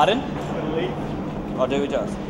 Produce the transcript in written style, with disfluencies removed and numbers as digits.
Pardon? Just gonna leave. I'll do it just.